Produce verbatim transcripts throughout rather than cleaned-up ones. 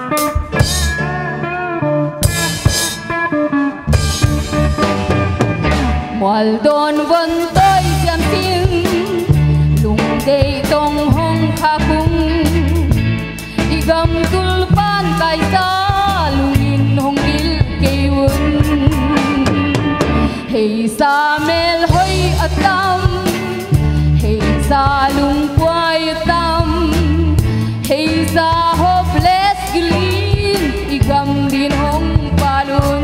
Mual don vân tôi xem tin lùng đầy tông hong kha cung igam tulpan kai sa lungin hong dil keun hey sa mel hoi atam hey sa lung quay tam hey sa hopeless gilin igam din hong palun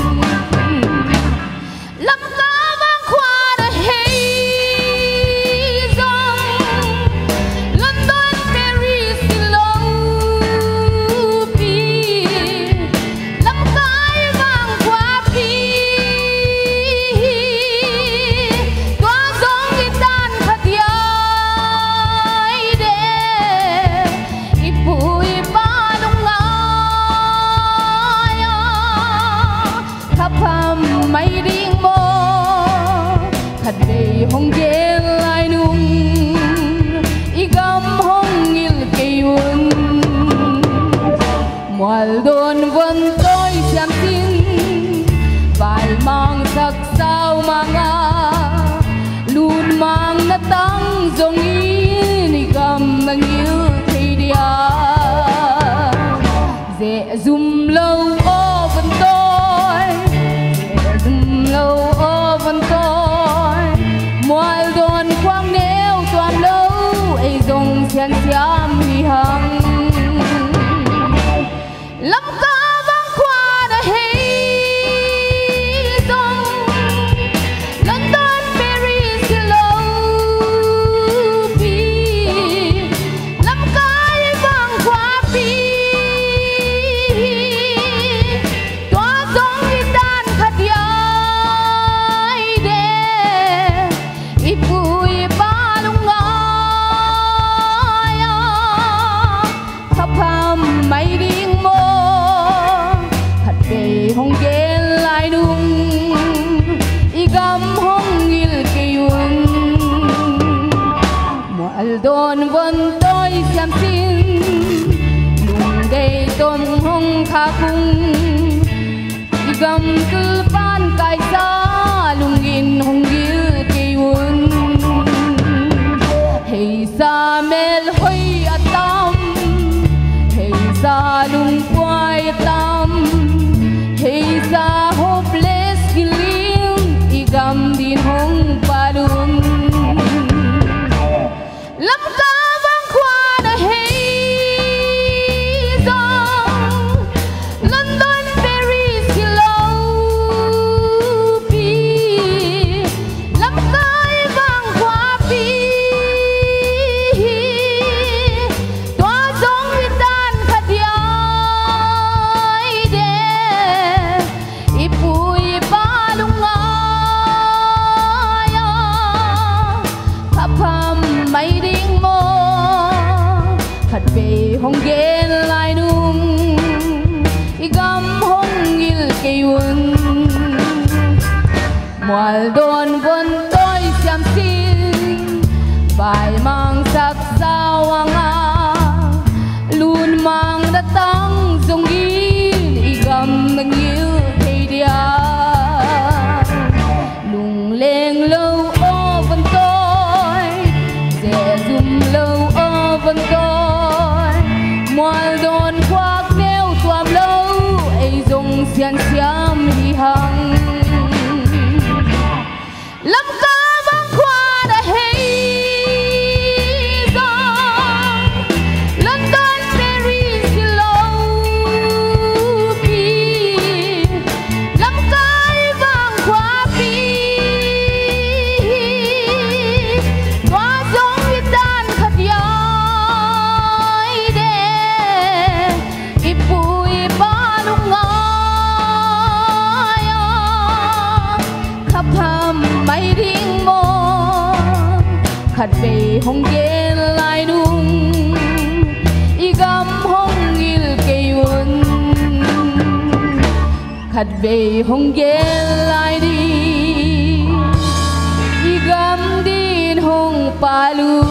hong gel lai nung igam hong il keun mual don vân tôi xem tin vài mang sắc sao manga luôn mang na tăng dòng in igam mang yêu thì dia dễ zoom lâu ô vân tôi dễ zoom lâu ô vân tôi mual don quang neo toàn lâu ấy dòng xian xiam hi hằng lắm ca vang qua đã hay dòng London Paris hello pi lắm cái vang qua pi toa dòng đi tan khát yai de ipui palunga ya khapam mai ding mo khat be hong gel lai nung igam hong il keun mual don vân tôi xem xin lung đầy tôm hong kha cung igam kul pan kai sa lungin hong il keun hey sa mel hoi atam hey sa lung quay tam hey sa hopeless giling igam din hong palun lam ka bang kwa da hey dong London Paris hello pi lam kai bang kwa pi toa dong vi tan khat yai de ipui palunga ya khapam mai ding mo khat be hong gel lai nung igam hong il keun mual don vân tôi xem xin vài mang sắc sao anga luôn mang đã tăng dòng in igam nang yêu thầy dia lung lên lâu ô vân tôi dễ zoom lâu ô vân tôi mual don khoác neo toam lâu ấy dòng xian xiam hi hằng lắm ca bang khoa đã hay dòng London Paris hello pi lắm cái vang khoa pi toa dòng vi tan khát yai de ipui palunga ya khapam mai ding mo khat be hong gel lai nung igam hong il keun khat be hong gel lai di igam din hong palu